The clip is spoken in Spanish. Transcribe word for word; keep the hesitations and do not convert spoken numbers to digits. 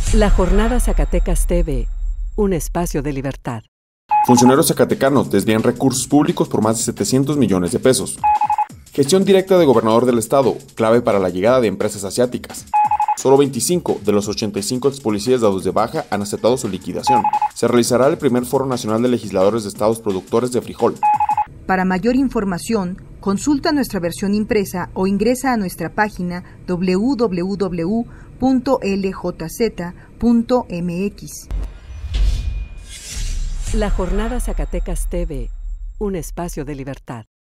La Jornada Zacatecas T V, un espacio de libertad. Funcionarios zacatecanos desvían recursos públicos por más de setecientos millones de pesos. Gestión directa de gobernador del estado, clave para la llegada de empresas asiáticas. Solo veinticinco de los ochenta y cinco ex policías dados de baja han aceptado su liquidación. Se realizará el primer Foro Nacional de Legisladores de Estados Productores de Frijol. Para mayor información, consulta nuestra versión impresa o ingresa a nuestra página doble u doble u doble u punto l j z punto m x. La Jornada Zacatecas T V, un espacio de libertad.